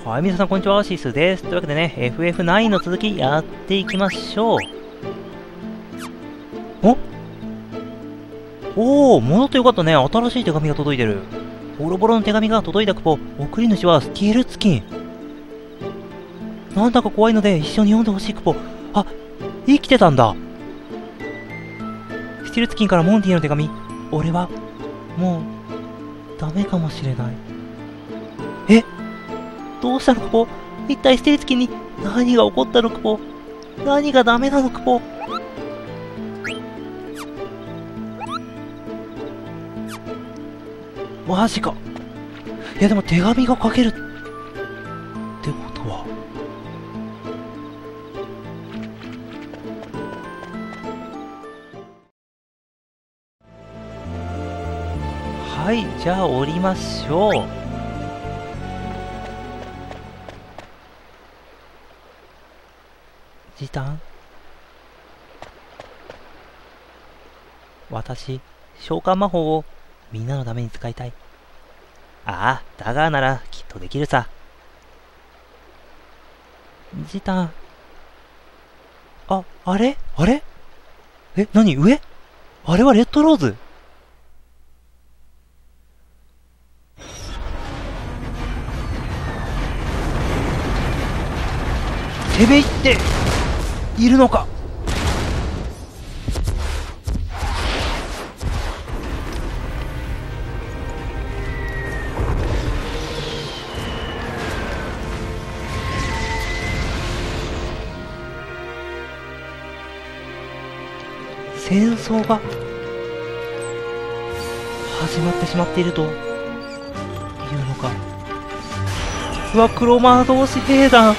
はい、皆さんこんにちは、シスです。というわけでね、FF9 の続きやっていきましょう。おー、戻ってよかったね。新しい手紙が届いてる。ボロボロの手紙が届いたクポ。送り主はスキルツキン。なんだか怖いので一緒に読んでほしいクポ。あ、生きてたんだ。スキルツキンからモンティへの手紙。俺は、もう、ダメかもしれない。え、どうしたのクポ。一体スキルツキンに何が起こったのクポ。何がダメなのクポ。マジか。いやでも手紙が書けるってことは、はい、じゃあ降りましょう。時短。私、召喚魔法をみんなのために使いたい。ああ、ダガーならきっとできるさ。ジタン。あ、あれえ、何上あれはレッドローズ。攻め入っているのか。戦争が始まってしまっているというのか。うわ、クロマー同士兵団。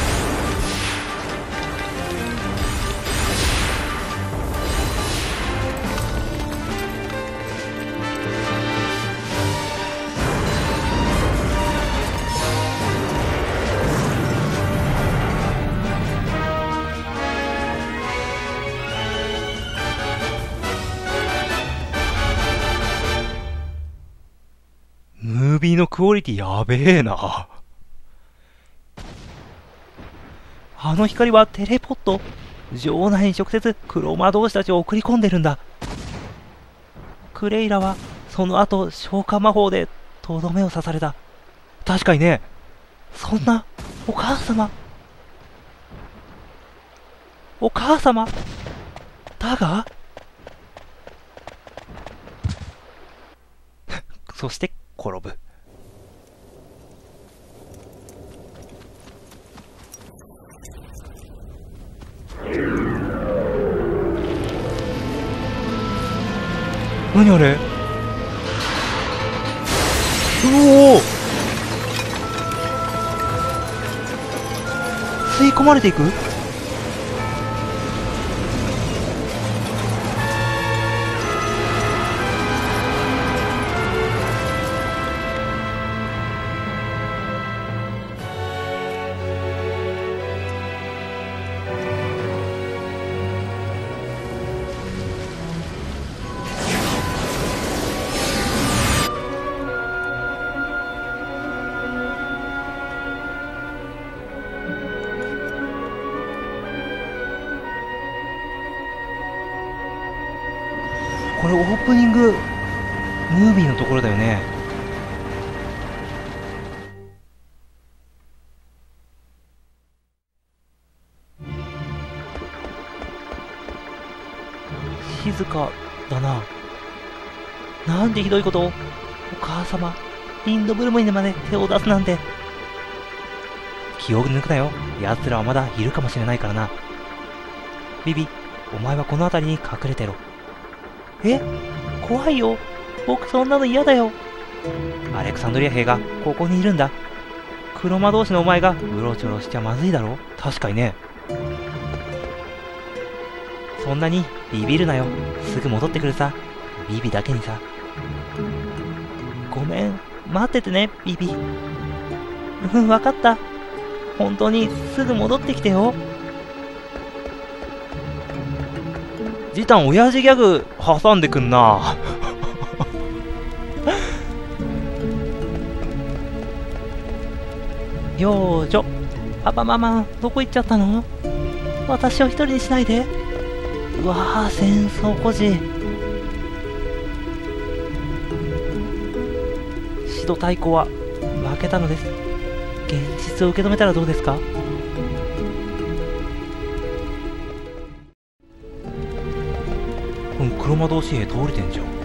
ムービーのクオリティやべえな。あの光はテレポット。城内に直接クロマ同士たちを送り込んでるんだ。クレイラはその後召喚魔法でとどめを刺された。確かにね。そんなお母様だがそして転ぶ。何あれ。おお、吸い込まれていく。これオープニングムービーのところだよね。静かだな。なんでひどいことを。お母様、リンドブルムにまで手を出すなんて。気を抜くなよ。奴らはまだいるかもしれないからな。ビビ、お前はこの辺りに隠れてろ。え、怖いよ。僕そんなの嫌だよ。アレクサンドリア兵がここにいるんだ。黒魔同士のお前がうろちょろしちゃまずいだろ。確かにね。そんなにビビるなよ。すぐ戻ってくるさ。ビビだけにさ。ごめん、待っててね、ビビ。うん、わかった。本当にすぐ戻ってきてよ。ジタン、親父ギャグ挟んでくんな。 よーじょ。パパママ、どこ行っちゃったの？私を一人にしないで。うわー、戦争孤児。シド太鼓は負けたのです。現実を受け止めたらどうですか？黒魔導士兵倒れてんじゃん。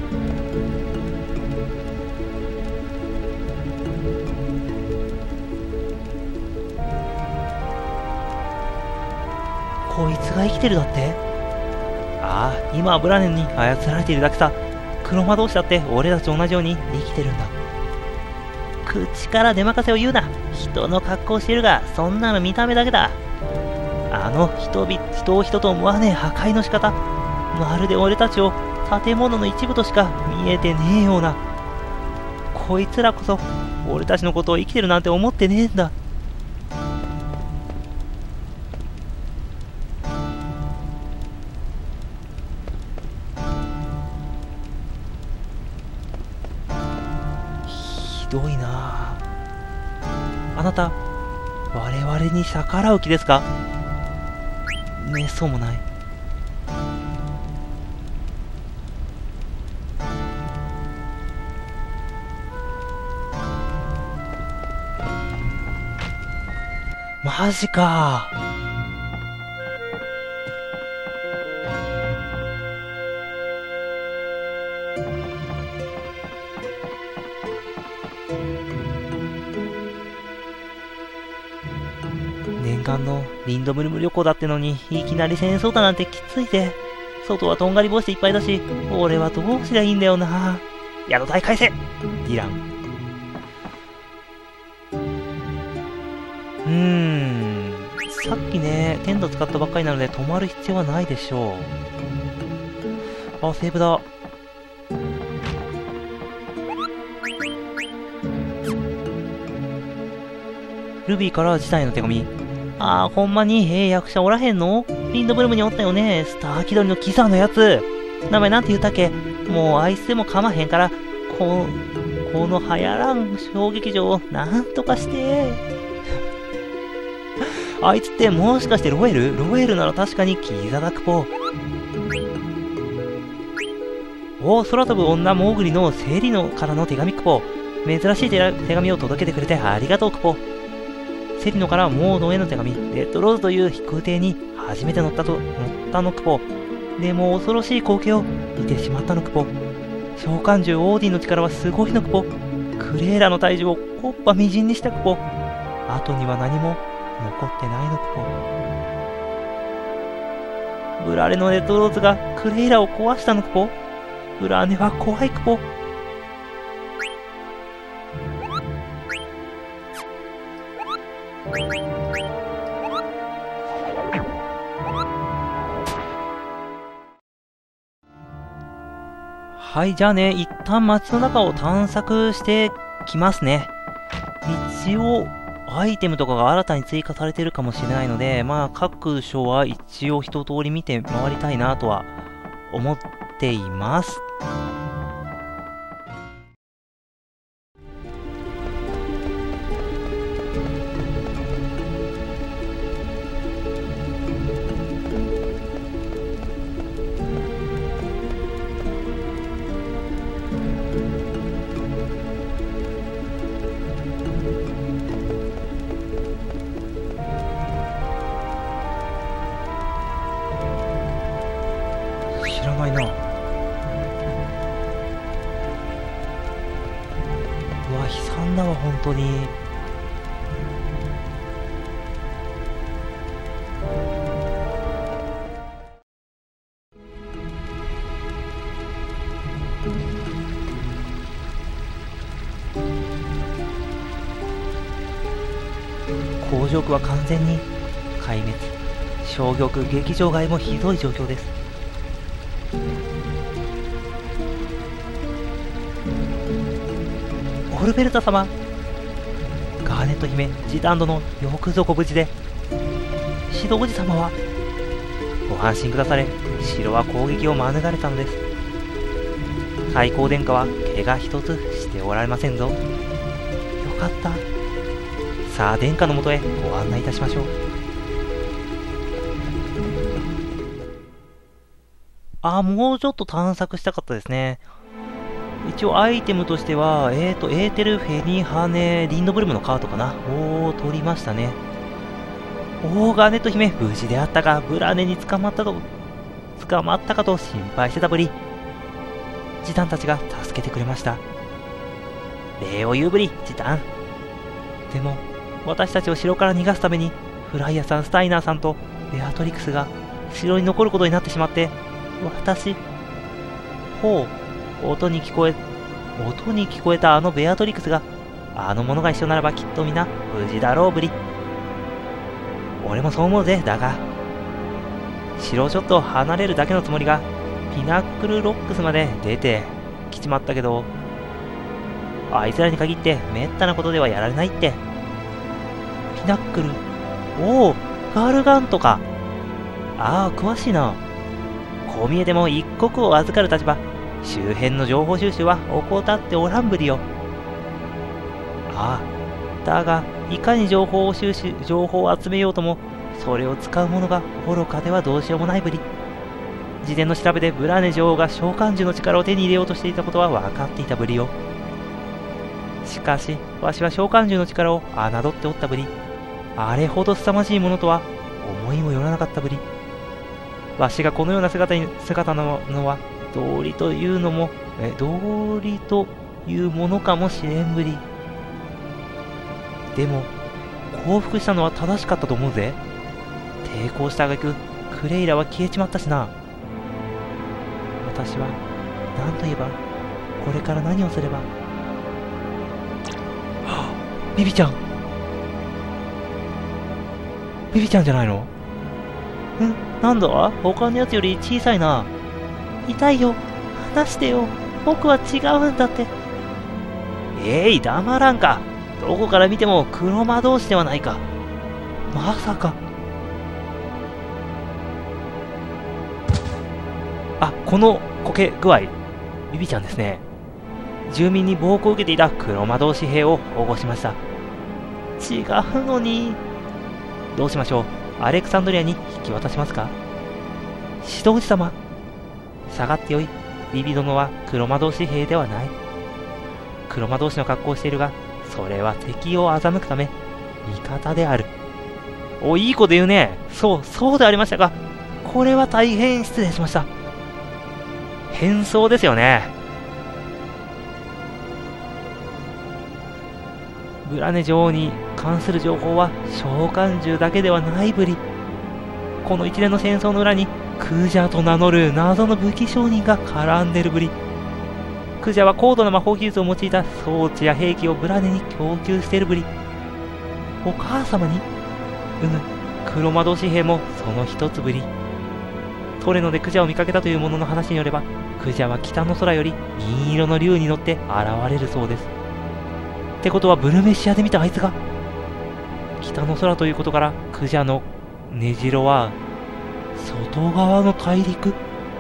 こいつが生きてるだって？ああ、今はブラネンに操られているだけさ。黒魔導士だって俺たちと同じように生きてるんだ。口から出任せを言うな。人の格好をしているが、そんなの見た目だけだ。あの人を人と思わねえ破壊の仕方、まるで俺たちを建物の一部としか見えてねえような。こいつらこそ俺たちのことを生きてるなんて思ってねえんだ。ひどいなあ。あなた、我々に逆らう気ですか？ねえ、そうもない。マジか。念願のリンドムルム旅行だってのに、いきなり戦争だなんてきついぜ。外はとんがり帽子でいっぱいだし、俺はどうすりゃいいんだよな。宿代返せ、ディラン。さっきね、テント使ったばっかりなので泊まる必要はないでしょう。あ、セーブだ。ルビーから辞退の手紙。あー、ほんまに役者おらへんの？リンドブルムにおったよね。スター気取りのキサーのやつ。名前なんて言ったっけ？もうあいつでもかまへんから、このはやらん小劇場をなんとかして。あいつってもしかしてロエルなら確かにキザダクポ。お、空飛ぶ女モーグリのセリのからの手紙クポ。珍しい手紙を届けてくれてありがとうクポ。セリノからモードへの手紙。レッドローズという飛空艇に初めて乗ったのクポ。でも恐ろしい光景を見てしまったのクポ。召喚獣オーディンの力はすごいのクポ。クレーラの体重をコッパみじんにしたクポ。後には何も残ってないのクポ。ブラレのレッドローズがクレイラを壊したのクポ。ブラーネは怖いクポ。はい、じゃあね、一旦街の中を探索してきますね。一応アイテムとかが新たに追加されてるかもしれないので、まあ各所は一応一通り見て回りたいなとは思っています。知らないな。うわ、悲惨だわ、本当に。工場区は完全に壊滅。商業区劇場街もひどい状況です。オルベルタ様、ガーネット姫、ジタン殿、よくぞご無事で。シドおじ様はご安心くだされ。城は攻撃を免れたのです。太閤殿下は怪我一つしておられませんぞ。よかった。 さあ殿下のもとへご案内いたしましょう。もうちょっと探索したかったですね。一応アイテムとしては、エーテル、フェニハネ、リンドブルムのカートかなを取りましたね。ガーネット姫、無事であったが、ブラーネに捕まったかと心配してたぶり。ジタンたちが助けてくれました。礼を言うぶり、ジタン。でも、私たちを城から逃がすために、フライヤさん、スタイナーさんとベアトリクスが城に残ることになってしまって、音に聞こえたあのベアトリクスが、あの者が一緒ならばきっと皆無事だろうぶり。俺もそう思うぜ。だが、城をちょっと離れるだけのつもりが、ピナックルロックスまで出てきちまったけど、あいつらに限ってめったなことではやられないって。ピナックル、ガルガントか。詳しいな。こう見えても一国を預かる立場、周辺の情報収集は怠っておらんぶりよ。だが、いかに情報を集めようとも、それを使う者が愚かではどうしようもないぶり。事前の調べでブラーネ女王が召喚獣の力を手に入れようとしていたことは分かっていたぶりよ。しかし、わしは召喚獣の力を侮っておったぶり。あれほど凄まじいものとは思いもよらなかったぶり。わしがこのような姿なのは、道理というものかもしれんぶり。でも、降伏したのは正しかったと思うぜ。抵抗した挙句、クレイラは消えちまったしな。私は、何と言えば、これから何をすれば。ビビちゃん。ビビちゃんじゃないの？なんだ？他のやつより小さいな。痛いよ。話してよ。僕は違うんだって。黙らんか。どこから見ても黒魔導士ではないか。まさか。このこけ具合、ビビちゃんですね。住民に暴行を受けていた黒魔導士兵を保護しました。違うのに。どうしましょう。アレクサンドリアに引き渡しますか？指導士様。下がってよい。ビビ殿は黒魔導士兵ではない。黒魔導士の格好をしているが、それは敵を欺くため、味方である。いい子で言うね。そうでありましたが、これは大変失礼しました。変装ですよね。ブラネ女王に関する情報は召喚獣だけではないぶり。この一連の戦争の裏にクジャと名乗る謎の武器商人が絡んでるぶり。クジャは高度な魔法技術を用いた装置や兵器をブラネに供給しているぶり。お母様に？黒魔導士兵もその一つぶり。トレノでクジャを見かけたという者の話によれば、クジャは北の空より銀色の竜に乗って現れるそうです。ってことはブルメシアで見たあいつが。北の空ということから、クジャの根城は外側の大陸。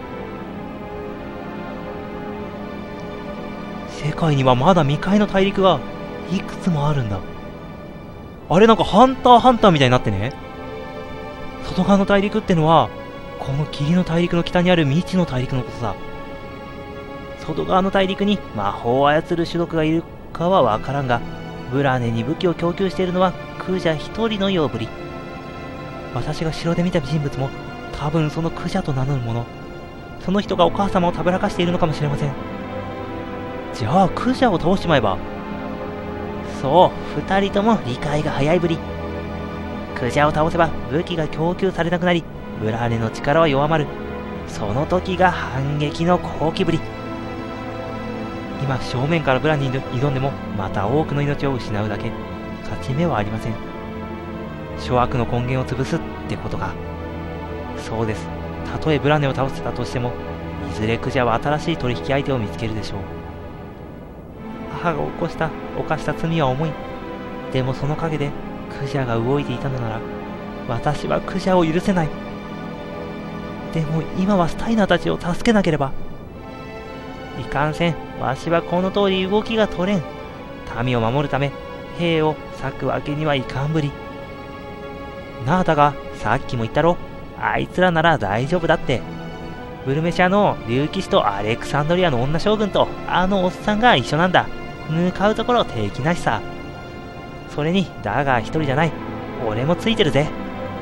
世界にはまだ未開の大陸がいくつもあるんだ。あれ、なんかハンターハンターみたいになってね。外側の大陸ってのはこの霧の大陸の北にある未知の大陸のことだ。外側の大陸に魔法を操る種族がいるかはわからんが、ブラーネに武器を供給しているのはクジャ一人のようぶり。私が城で見た人物も多分そのクジャと名乗る者。その人がお母様をたぶらかしているのかもしれません。じゃあクジャを倒しちまえば。そう、二人とも理解が早いぶり。クジャを倒せば武器が供給されなくなり、ブラーネの力は弱まる。その時が反撃の好機ぶり。今正面からブラに挑んでもまた多くの命を失うだけ。勝ち目はありません。諸悪の根源を潰すってことか。そうです。たとえブラネを倒せたとしても、いずれクジャは新しい取引相手を見つけるでしょう。母が犯した罪は重い。でもその陰でクジャが動いていたのなら、私はクジャを許せない。でも今はスタイナーたちを助けなければ。いかんせん、わしはこの通り動きが取れん。民を守るため、 兵を割くわけにはいかんぶり。なあだが、さっきも言ったろ。あいつらなら大丈夫だって。ブルメシアの竜騎士とアレクサンドリアの女将軍とあのおっさんが一緒なんだ。向かうところ敵なしさ。それに、だが一人じゃない。俺もついてるぜ。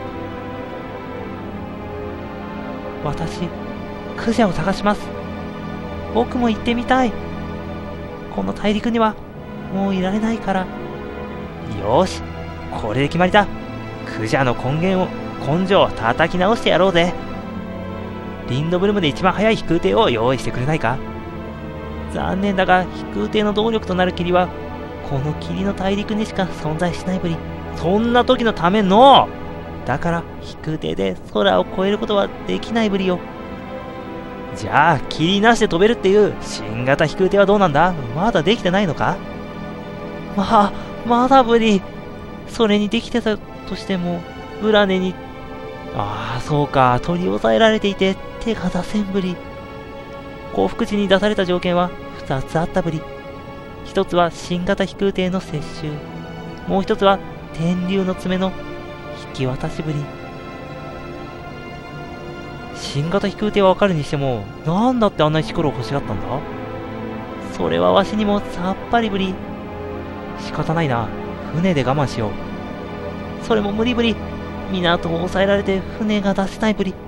私、クジャを探します。僕も行ってみたい。この大陸にはもういられないから。よーし、これで決まりだ。クジャの根性を叩き直してやろうぜ。リンドブルムで一番速い飛空艇を用意してくれないか。残念だが飛空艇の動力となる霧はこの霧の大陸にしか存在しないぶり。そんな時のためのだから飛空艇で空を越えることはできないぶりよ。じゃあ霧なしで飛べるっていう新型飛空艇はどうなんだ。まだできてないのか。まだぶり。それにできてたとしてもブラネにそうか、取り押さえられていて手が出せんぶり。降伏時に出された条件は2つあったぶり。1つは新型飛空艇の接収、もう1つは天竜の爪の引き渡しぶり。新型飛空艇はわかるにしても、なんだってあんな石ころを欲しがったんだ。それはわしにもさっぱりぶり。仕方ないな、船で我慢しよう。それも無理ぶり。港を抑えられて船が出せないぶり。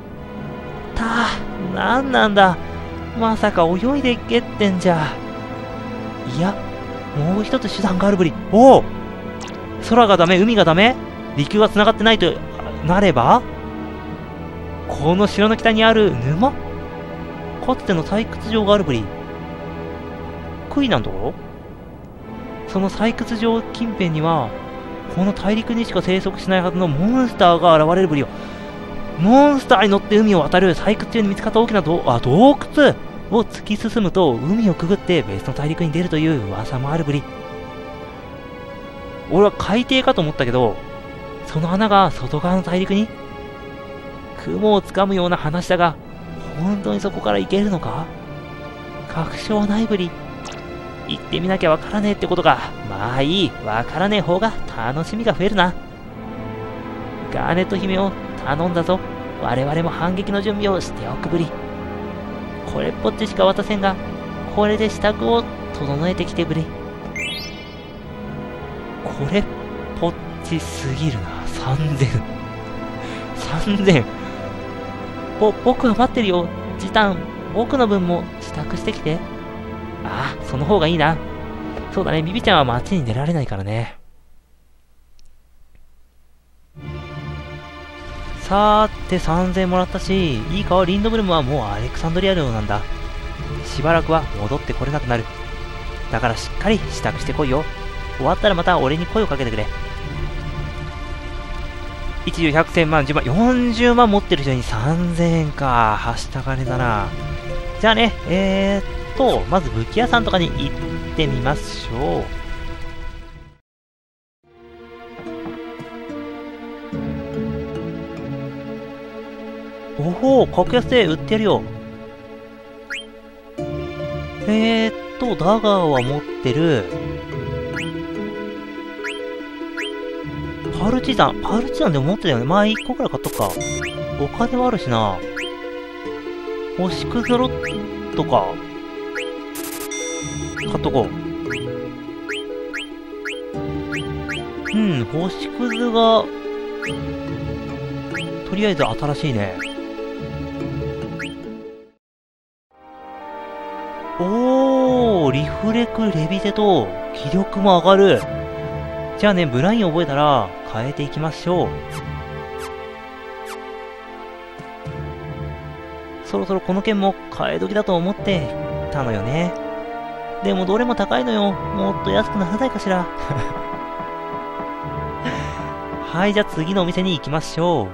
なんなんだ。まさか泳いでけってんじゃ。いや、もう一つ手段があるぶり。おお、空がダメ、海がダメ、陸が繋がってないとなれば、この城の北にある沼、かつての採掘場があるぶり。クイなんところ。その採掘場近辺にはこの大陸にしか生息しないはずのモンスターが現れるぶりよ。モンスターに乗って海を渡る採掘中に見つかった大きな洞窟を突き進むと海をくぐって別の大陸に出るという噂もあるぶり。俺は海底かと思ったけど、その穴が外側の大陸に。雲をつかむような話だが、本当にそこから行けるのか。確証はないぶり。行ってみなきゃわからねえってことか。まあいい、わからねえ方が楽しみが増えるな。ガーネット姫を頼んだぞ。我々も反撃の準備をしておくぶり。これっぽっちしか渡せんが、これで支度を整えてきてぶり。これっぽっちすぎるな。3000。僕は待ってるよ。ジタン、僕の分も支度してきて。その方がいいな。そうだね、ビビちゃんは街に出られないからね。さーて、3000もらったし、いいか、リンドブルムはもうアレクサンドリア領なんだ。しばらくは戻ってこれなくなる。だからしっかり支度してこいよ。終わったらまた俺に声をかけてくれ。1、10、100、1000万、10万、40万持ってる人に3000円か。はした金だな。じゃあね、まず武器屋さんとかに行ってみましょう。おほー、格安で売ってるよ。ダガーは持ってる。パルチザンでも持ってたよね。まあ1個くらい買っとくか。お金はあるしな。星屑ロットか。買っとこう。星屑が、とりあえず新しいね。リフレクレビテと気力も上がる。じゃあね、ブライン覚えたら変えていきましょう。そろそろこの剣も替え時だと思ってたのよね。でもどれも高いのよ。もっと安くならないかしら。はい、じゃあ次のお店に行きましょう。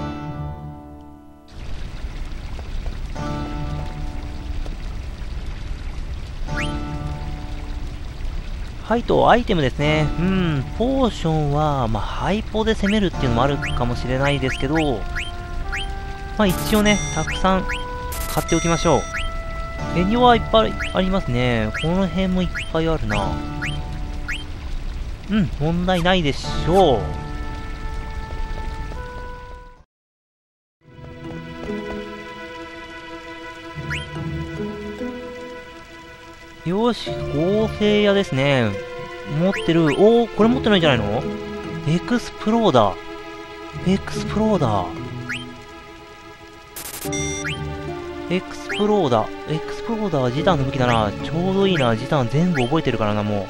はいと、アイテムですね。ポーションは、ハイポで攻めるっていうのもあるかもしれないですけど、一応ね、たくさん買っておきましょう。フェニオはいっぱいありますね。この辺もいっぱいあるな。 うん、問題ないでしょう。よし、合成屋ですね。持ってる。おー、これ持ってないんじゃないの？エクスプローダー。エクスプローダー。エクスプローダー。エクスプローダーはジタンの武器だな。ちょうどいいな。ジタン全部覚えてるからな、もう。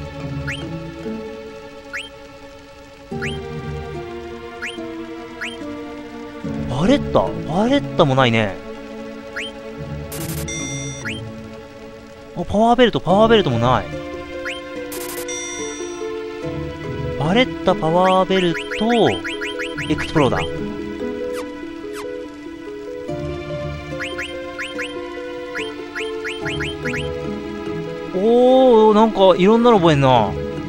バレッタもないね。あ、パワーベルトもない。バレッタ、パワーベルト、エクスプローダー。おー、なんかいろんなの覚えんな。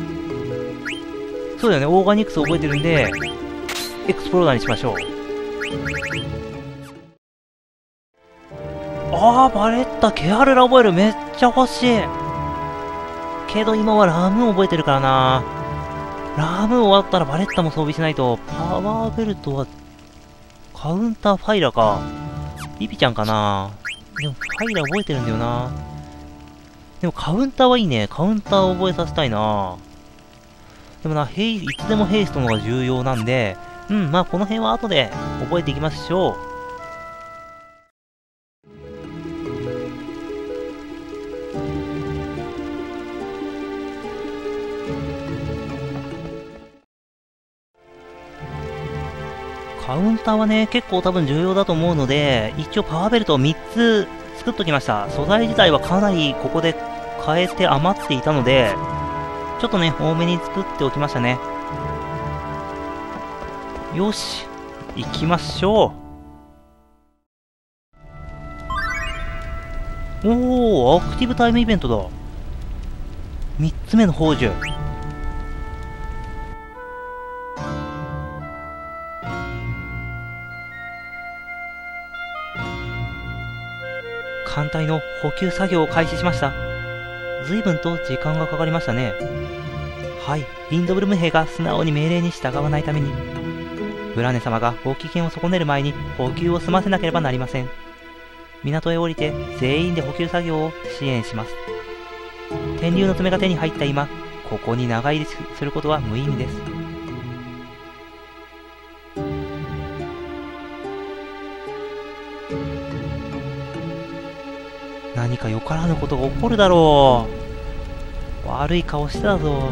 そうだよね、オーガニクス覚えてるんで、エクスプローダーにしましょう。あー、バレッタ、ケアルラ覚える。めっちゃ欲しい。けど今はラム覚えてるからな。ラム終わったらバレッタも装備しないと。パワーベルトは、カウンターファイラか。ビビちゃんかな。でもファイラ覚えてるんだよな。でもカウンターはいいね。カウンターを覚えさせたいな。でもな、いつでもヘイストの方が重要なんで、まあこの辺は後で覚えていきましょう。カウンターはね、結構多分重要だと思うので、一応パワーベルトを3つ作っときました。素材自体はかなりここで変えて余っていたので、ちょっとね、多めに作っておきましたね。よし、行きましょう。おー、アクティブタイムイベントだ。3つ目の宝珠。艦隊の補給作業を開始しました。随分と時間がかかりましたね。はい、リンドブルム兵が素直に命令に従わないために、ブラネ様がご機嫌を損ねる前に補給を済ませなければなりません。港へ降りて全員で補給作業を支援します。天竜の爪が手に入った今、ここに長居することは無意味です。何かよからぬことが起こるだろう。悪い顔してたぞ。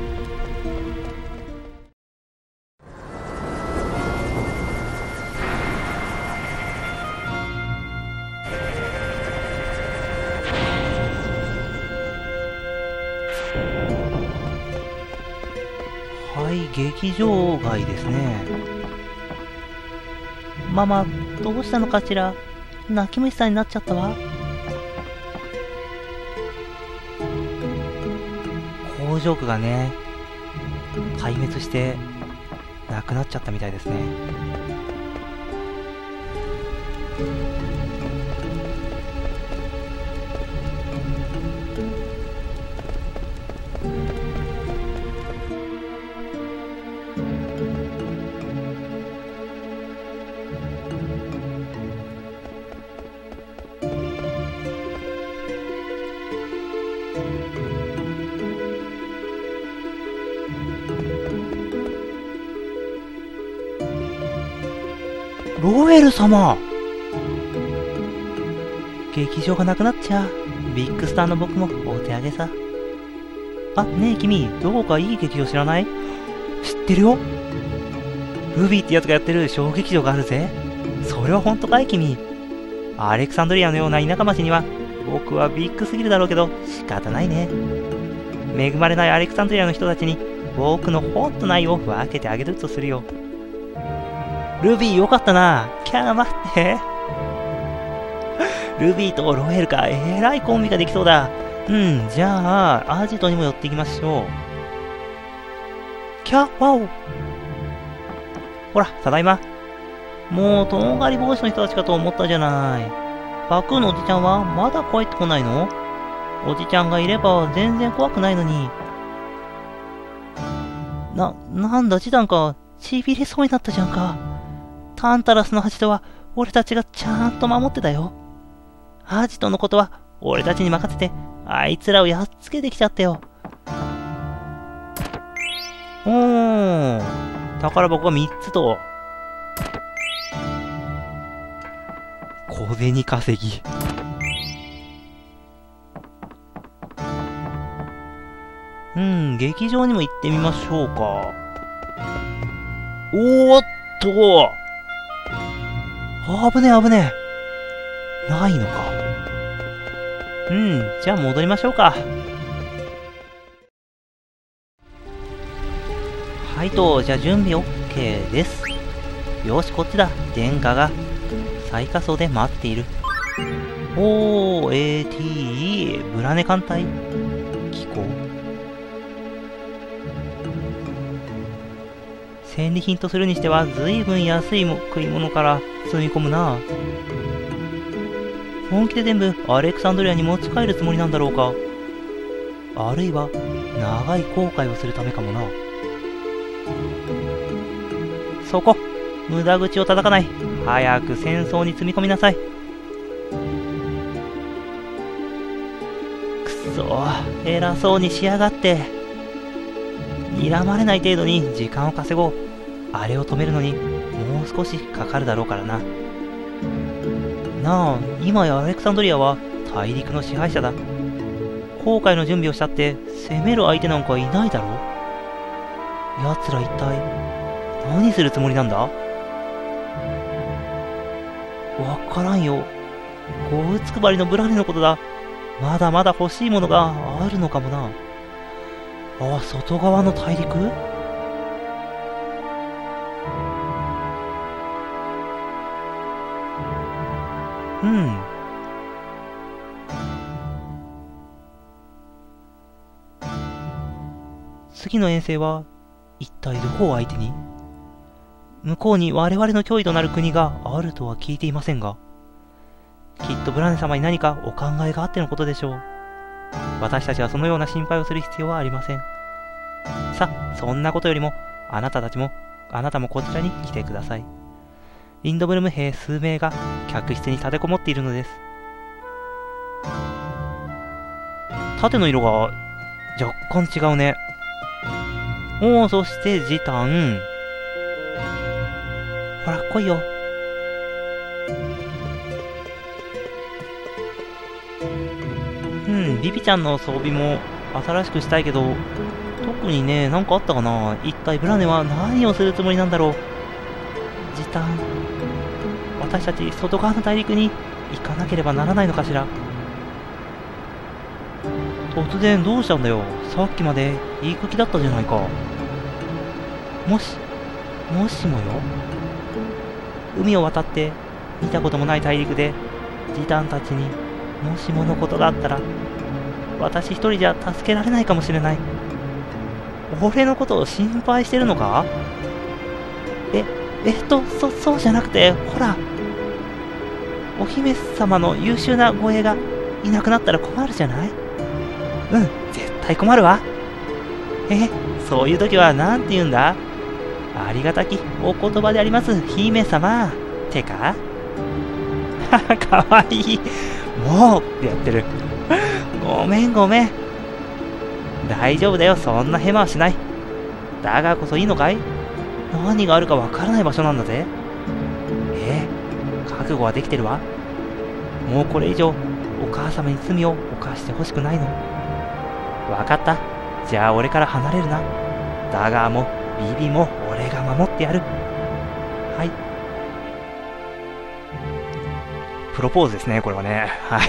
はい、劇場街ですね。ママ、どうしたのかしら。泣き虫さんになっちゃったわ。工場区がね、壊滅してなくなっちゃったみたいですね。ロエル様、劇場がなくなっちゃう。ビッグスターの僕もお手上げさ。あ、ねえ君、どこかいい劇場知らない？知ってるよ。ルビーってやつがやってる小劇場があるぜ。それは本当かい君。アレクサンドリアのような田舎町には僕はビッグすぎるだろうけど仕方ないね。恵まれないアレクサンドリアの人たちに僕のホットナイを分けてあげるとするよ。ルビーよかったな。キャー待って。ルビーとロエルか。えらいコンビができそうだ。じゃあ、アジトにも寄っていきましょう。キャーワオ。ほら、ただいま。もう、とんがり帽子の人たちかと思ったじゃない。バクーのおじちゃんはまだ帰ってこないの？おじちゃんがいれば全然怖くないのに。 なんだ、ジダンか。ちびれそうになったじゃんか。タンタラスのアジトは、俺たちがちゃんと守ってたよ。アジトのことは、俺たちに任せて、あいつらをやっつけてきちゃったよ。宝箱が3つと。小銭稼ぎ。劇場にも行ってみましょうか。おーっと危ねえ危ねえ。ないのか。じゃあ戻りましょうか。はいと、じゃあ準備 OK です。よし、こっちだ。殿下が最下層で待っている。AT ブラネ艦隊機構。戦利品とするにしては随分安い食い物から積み込むな。本気で全部アレクサンドリアに持ち帰るつもりなんだろうか。あるいは長い後悔をするためかもな。そこ、無駄口を叩かない。早く戦争に積み込みなさい。くそ、偉そうにしやがって。睨まれない程度に時間を稼ごう。あれを止めるのにもう少しかかるだろうからな。なあ、今やアレクサンドリアは大陸の支配者だ。航海の準備をしたって攻める相手なんかいないだろ。奴ら一体何するつもりなんだ？わからんよ。ゴウツクバリのブラネのことだ。まだまだ欲しいものがあるのかもな。外側の大陸？次の遠征は一体どこを相手に？向こうに我々の脅威となる国があるとは聞いていませんが、きっとブラネ様に何かお考えがあってのことでしょう。私たちはそのような心配をする必要はありません。さあ、そんなことよりも、あなたもこちらに来てください。リンドブルム兵数名が客室に立てこもっているのです。盾の色が若干違うね。そしてジタン。ほら、来いよ。ビビちゃんの装備も新しくしたいけど、特にね、なんかあったかな。一体ブラネは何をするつもりなんだろう。ジタン、私たち外側の大陸に行かなければならないのかしら。突然どうしたんだよ。さっきまでいい気だったじゃないか。もしもよ、海を渡って見たこともない大陸でジタンたちにもしものことがあったら、私一人じゃ助けられないかもしれない。俺のことを心配してるのか？そうじゃなくて、ほら、お姫様の優秀な護衛がいなくなったら困るじゃない？絶対困るわ。そういう時は何て言うんだ？ありがたきお言葉であります、姫様。てかかわいい。もうってやってる。ごめん。大丈夫だよ、そんなヘマはしない。だがこそいいのかい？何があるかわからない場所なんだぜ。覚悟はできてるわ。もうこれ以上お母様に罪を犯してほしくないの。わかった。じゃあ俺から離れるな。ダガーもビビも俺が守ってやる。はい。プロポーズですね、これはね。はい。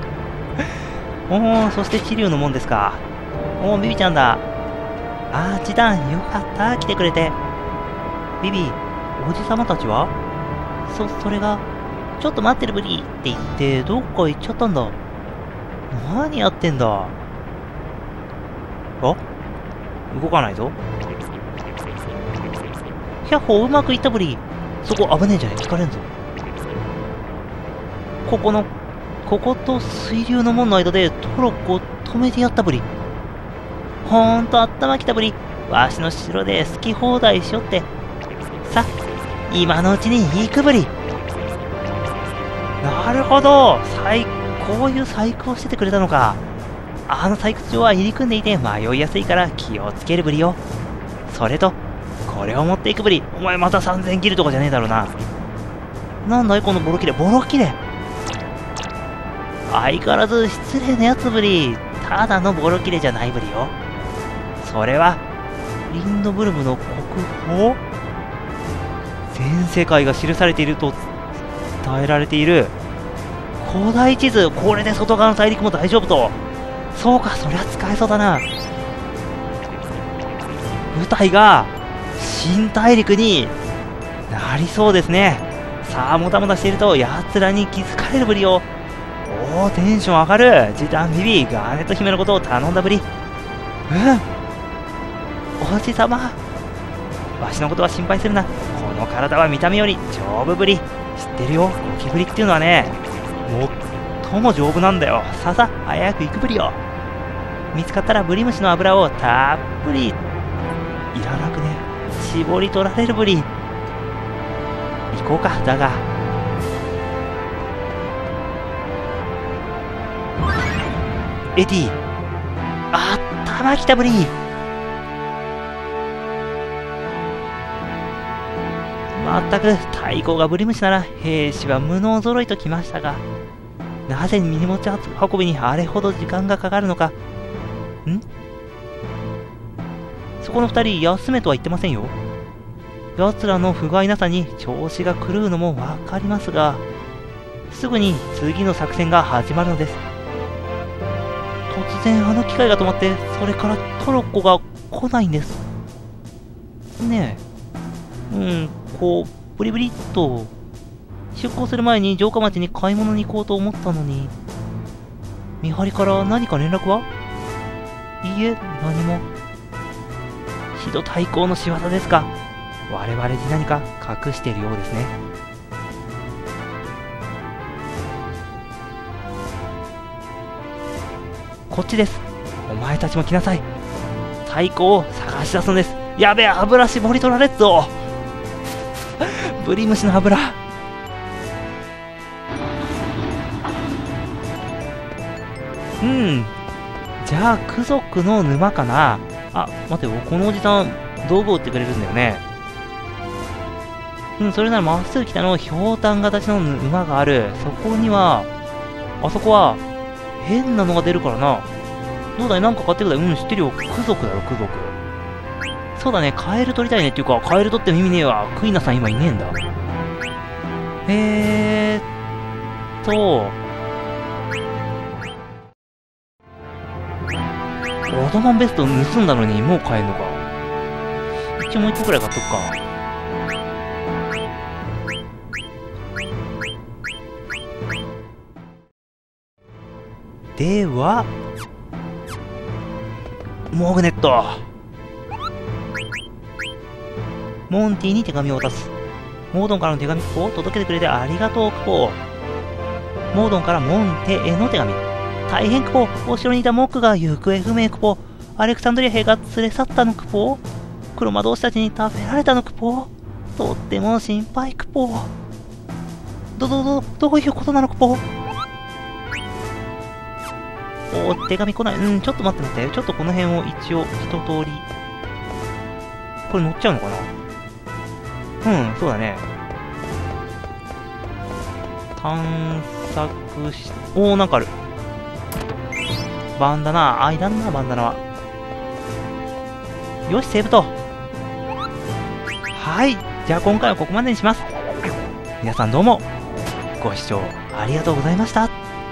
そしてチリュウのもんですか。ビビちゃんだ。ジダン、よかった、来てくれて。ビビ、おじさまたちは？それが、ちょっと待ってるブリって言って、どっか行っちゃったんだ。何やってんだ。動かないぞ。ひゃっほー、うまくいったブリ。そこ危ねえじゃねえ、聞かれんぞ。ここと水流の門の間でトロッコを止めてやったブリ。ほんと頭きたブリ。 わしの城で好き放題しよって。さ、今のうちにいいくぶり。なるほど、こういう細工をしててくれたのか。あの採掘場は入り組んでいて迷いやすいから気をつけるぶりよ。それと、これを持っていくぶり。お前また3000切るとかじゃねえだろうな。なんだいこのボロ切れ。ボロ切れ。相変わらず失礼なやつぶり。ただのボロ切れじゃないぶりよ。それは、リンドブルムの国宝？全世界が記されていると伝えられている古代地図。これで外側の大陸も大丈夫と。そうか、そりゃ使えそうだな。舞台が新大陸になりそうですね。さあ、もたもたしていると奴らに気づかれるぶりよ。おお、テンション上がる。時短ビビガーネット姫のことを頼んだぶり。王子様、わしのことは心配するな。この体は見た目より丈夫ぶり。知ってるよ、ゴキブリっていうのはね、最も丈夫なんだよ。さあさあ、早く行くぶりよ。見つかったらブリムシの油をたっぷり、いらなくね、絞り取られるぶり。行こうか。だがエディ、頭きたぶり。まったく、太鼓がブリムシなら兵士は無能揃いときましたが、なぜ荷物運びにあれほど時間がかかるのか。そこの2人休めとは言ってませんよ。奴らの不甲斐なさに調子が狂うのもわかりますが、すぐに次の作戦が始まるのです。突然あの機械が止まって、それからトロッコが来ないんです。ねえ。ブリブリっと。出港する前に城下町に買い物に行こうと思ったのに。見張りから何か連絡は？いいえ、何も。シド太閤の仕業ですか。我々に何か隠しているようですね。こっちです。お前たちも来なさい。太閤を探し出すんです。やべえ、油絞り取られっぞ。ブリムシの油。じゃあク族の沼かな。待てよ、このおじさん道具を売ってくれるんだよね。それならまっすぐ北のひょうたん形の沼がある。そこには、あそこは変なのが出るからな。どうだい、なんか買ってくだい。知ってるよ。ク族だろ、ク族。そうだね、カエル取りたいねっていうか、カエル取っても意味ねえわ。クイナさん今いねえんだ。オドマンベスト盗んだのにもう買えんのか。一応もう一個くらい買っとくか。では、モグネット。モンティに手紙を渡す。モードンからの手紙を届けてくれてありがとう、クポー。モードンからモンテへの手紙。大変クポー。お城にいたモックが行方不明クポー。アレクサンドリア兵が連れ去ったのクポー。黒魔導士たちに食べられたのクポー。とっても心配クポー。どういうことなのクポー。手紙来ない。ちょっと待って。ちょっとこの辺を一応一通り。これ乗っちゃうのかな。そうだね。探索し、なんかある。バンダナ。いらんな、バンダナは。よし、セーブと。はい。じゃあ今回はここまでにします。皆さんどうも、ご視聴ありがとうございました。